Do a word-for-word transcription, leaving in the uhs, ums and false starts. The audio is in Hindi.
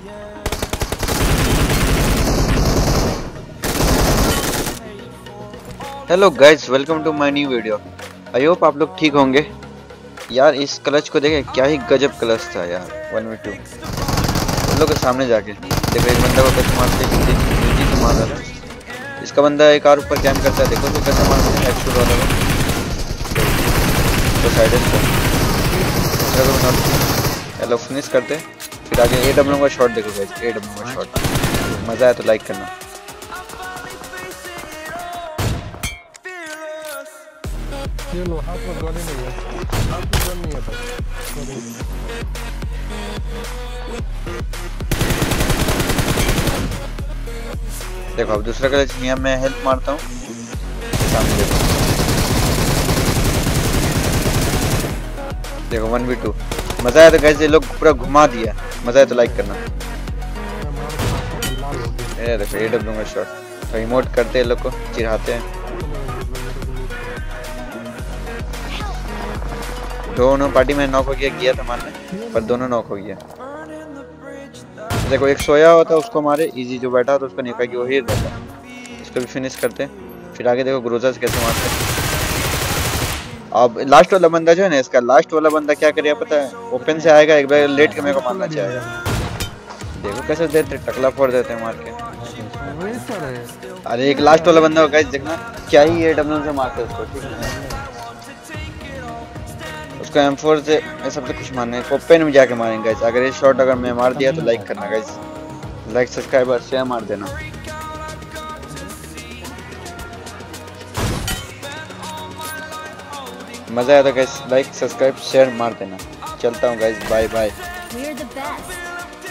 Hello guys, welcome to my new video. I hope आप लोग ठीक होंगे। यार इस क्लच को देखे, क्या ही गजब क्लच था यार। वन वी टू उन लोग के सामने जाके देखो, एक बंदा को कैसे मारते हैं, तो मार रहा है। इसका बंदा एक और ऊपर कैंप करता है, देखो तो कैसे मारते हैं हेडशॉट वाला को। तो साइड से दूसरा को नॉक हेलो फिनिश करते, फिर आगे ए डब्ल्यू का शॉट देखो गाइस, ए डब्ल्यू का शॉट। मजा आया तो लाइक करना। ये लो, हाथ में गन नहीं है, हाथ में गन नहीं है भाई। देखो अब दूसरा क्लच यहाँ मैं हेल्प मारता हूँ, सामने देखो देखो वन वी टू। मजा आया तो गाइस, ये लोग पूरा घुमा दिया। मजा आया तो लाइक करना। ये देखो ए डब्ल्यू का शॉट, तो इमोट करते हैं लोग को, चिढ़ाते हैं। दोनों पार्टी में नॉक हो गया, गया था मारने, पर दोनों नॉक हो गया। देखो एक सोया हुआ था, उसको मारे इजी, जो बैठा था उसको निकाल के वही रहता। इसको भी फिनिश करते, फिर आगे देखो ग्रोजर्स कैसे मारते। अब लास्ट वाला बंदा जो है ना, इसका लास्ट वाला बंदा क्या करेगा पता है, ओपन से आएगा, एक बार लेट के मेरे को मारना चाहेगा। देखो कैसे देते, टकला फोड़ देते हैं मार के। अरे एक लास्ट वाला बंदा होगा, देखना क्या ही ये डब्ल्यू से मारते हैं उसको, ठीक है। उसको एम फोर से सबसे कुछ मारने को ओपन में जाके मारेंगे गाइस। अगर ये शॉट अगर मैं मार दिया तो लाइक करना गाइस, लाइक सब्सक्राइब और शेयर मार देना। मजा आया तो गाइस, लाइक सब्सक्राइब शेयर मार देना। चलता हूँ गाइस, बाय बाय।